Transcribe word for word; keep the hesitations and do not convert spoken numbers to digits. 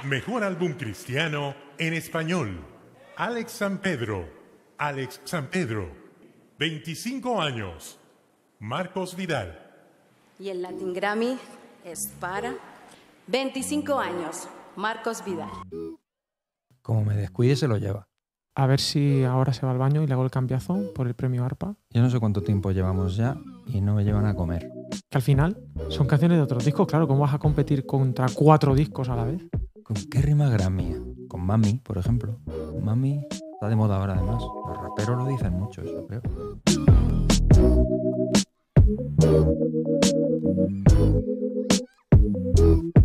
Mejor álbum cristiano en español. Alex Sampedro. Alex Sampedro. veinticinco años. Marcos Vidal. Y el Latin Grammy es para veinticinco años. Marcos Vidal. Como me descuide, se lo lleva. A ver si ahora se va al baño y le hago el cambiazo por el premio ARPA. Yo no sé cuánto tiempo llevamos ya y no me llevan a comer. Que al final son canciones de otros discos. Claro, ¿cómo vas a competir contra cuatro discos a la vez? ¿Con qué rima Grammy? Con Mami, por ejemplo. Mami está de moda ahora, además. Los raperos lo dicen mucho, eso creo. Thank you.